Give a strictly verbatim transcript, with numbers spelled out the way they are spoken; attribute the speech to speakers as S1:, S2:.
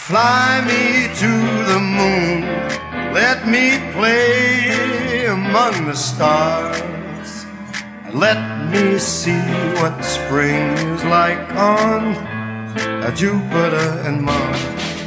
S1: Fly me to the moon, let me play among the stars, let me see what spring is like on Jupiter and Mars.